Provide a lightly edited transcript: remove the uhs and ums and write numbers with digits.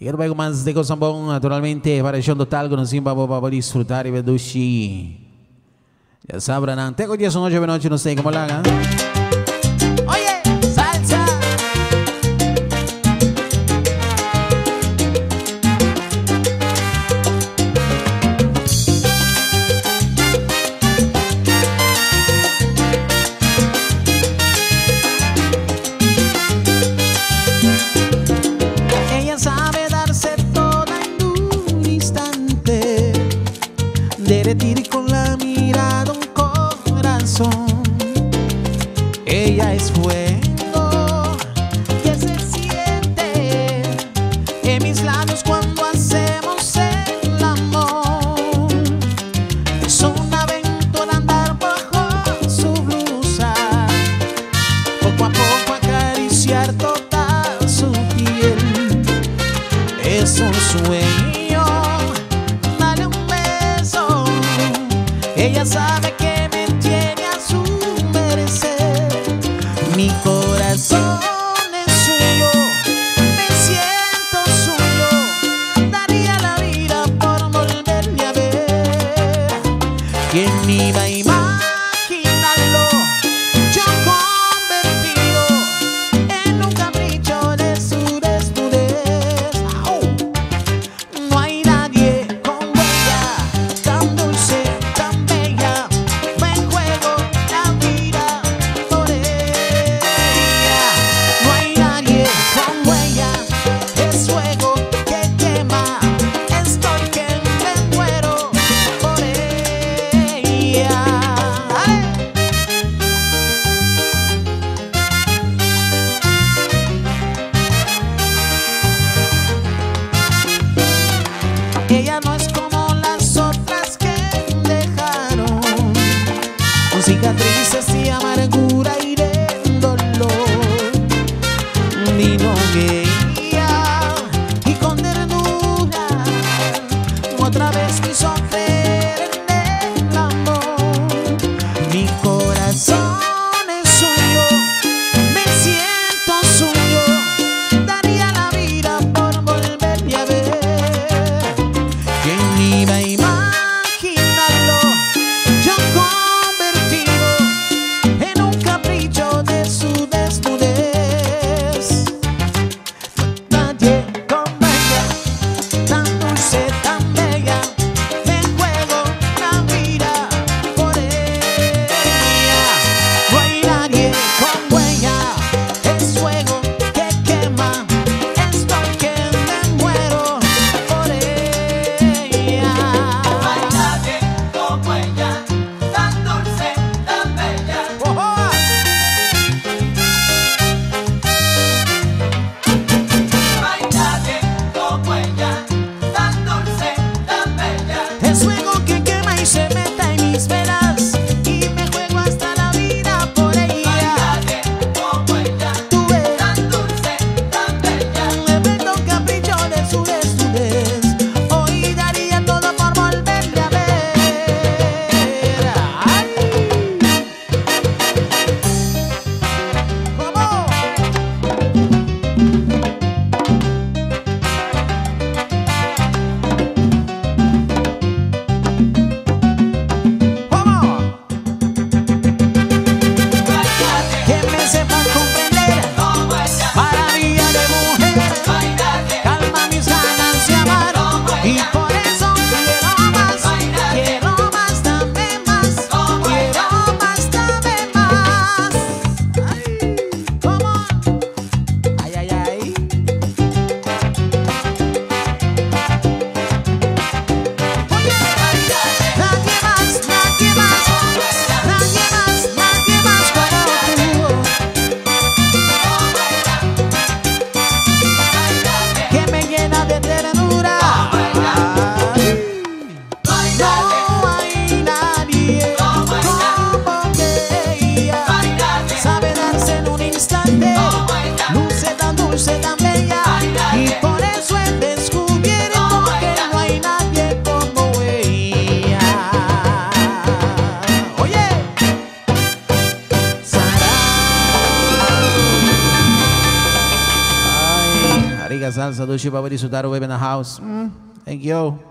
Y luego más de cosas bon, naturalmente, variación total, con un simba para disfrutar y ver dushi. Ya sabrán, tengo 10 o 8 de noche, no sé cómo la hagan. Oye, salsa. Ella sabe darse toda en un instante, derretir con la mirada un corazón. Ella es fuego que se siente en mis labios cuando hacemos el amor. Es una aventura andar bajo su blusa, poco a poco acariciar toda su piel. Es un sueño, dale un beso. Ella sabe que me tiene a su merecer. Mi corazón es suyo, me siento suyo. Daría la vida por volverle a ver. ¿Quién iba a imaginarlo? Yo convertido en un capricho de su desnudez. ¡Au! No hay nadie como ella, tan dulce, tan bella. Me juego la vida por ella. No hay nadie como ella, es fuego que quema. Estoy que me muero por ella. ¡Ale! Ella no es como las otras que dejaron con cicatrices y amargura y de dolor. Vino ella y con ternura otra vez quiso creer en el amor. Mi corazón es suyo, me siento suyo. Daría la vida por volverle a ver. casa, Dushi, para disfrutar, baby, in the house. Thank you.